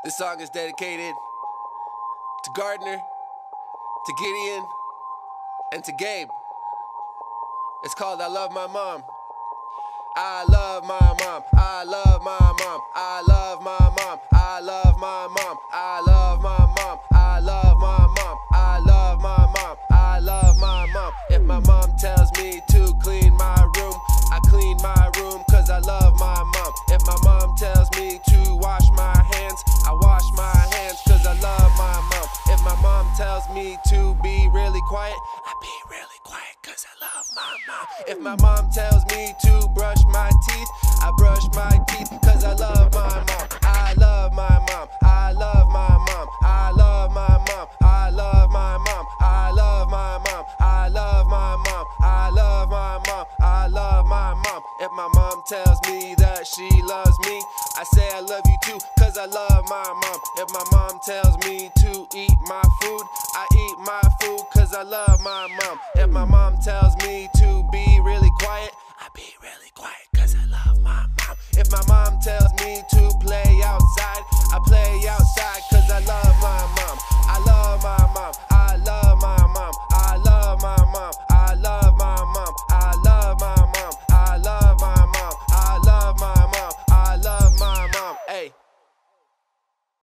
This song is dedicated to Gardner, to Gideon, and to Gabe. It's called I Love My Mom. I love my mom, I love my mom, I love my mom, I love my mom, I love my mom, I love my mom, I love my mom, I love my mom. If my mom tells me to clean my room, I clean my room cause I love my mom. If my mom tells me to wash my hands, I wash my hands cause I love my mom. If my mom tells me to be really quiet, I be really quiet cause I love my mom. If my mom tells me to brush my teeth, I brush my teeth cause I love my mom. I love my mom, I love my mom, I love my mom, I love my mom, I love my mom, I love my mom, I love my mom, I love my mom. If my mom tells me that she loves me, I say I love you too cause I love my mom. If my mom tells me to eat my food, I eat my food cause I love my mom. If my mom tells me to be really quiet, I be really quiet cause I love my mom. If my mom